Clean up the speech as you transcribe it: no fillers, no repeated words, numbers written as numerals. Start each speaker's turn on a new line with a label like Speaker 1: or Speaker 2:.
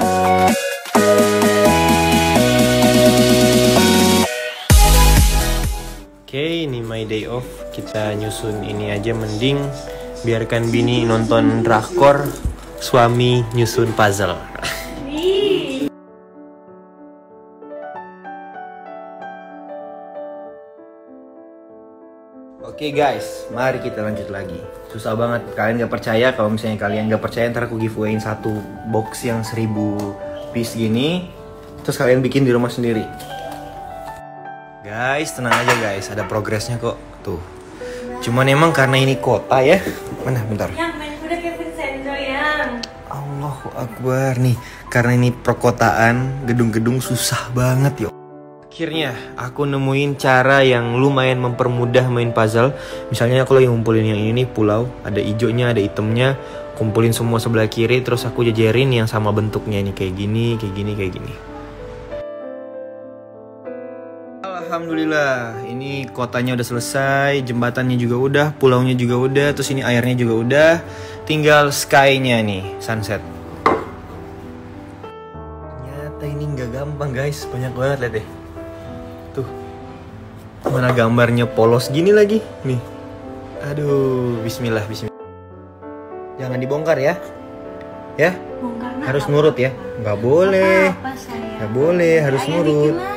Speaker 1: Oke, ini my day off. Kita nyusun ini aja, mending biarkan bini nonton drakor, suami nyusun puzzle. Oke guys, mari kita lanjut lagi. Susah banget, kalian gak percaya. Kalau misalnya kalian gak percaya, ntar aku giveawayin satu box yang 1000 piece gini, terus kalian bikin di rumah sendiri. Guys, tenang aja guys, ada progresnya kok. Tuh. Cuman emang karena ini kota ya. Mana, bentar.
Speaker 2: Yang main kuda kayak Vincenzo yang.
Speaker 1: Allahu Akbar nih. Karena ini perkotaan, gedung-gedung susah banget yo. Akhirnya aku nemuin cara yang lumayan mempermudah main puzzle. Misalnya aku lagi ngumpulin yang ini nih, pulau, ada hijaunya, ada hitamnya, kumpulin semua sebelah kiri, terus aku jajarin yang sama bentuknya ini, kayak gini, kayak gini, kayak gini. Alhamdulillah, ini kotanya udah selesai, jembatannya juga udah, pulaunya juga udah, terus ini airnya juga udah, tinggal sky-nya nih, sunset. Ternyata ini nggak gampang guys, banyak banget, lihat deh. Tuh, mana gambarnya polos gini lagi, nih. Aduh, bismillah, bismillah. Jangan dibongkar ya, ya.
Speaker 2: Bongkar
Speaker 1: harus nurut ya, nggak boleh, nggak boleh, harus nurut.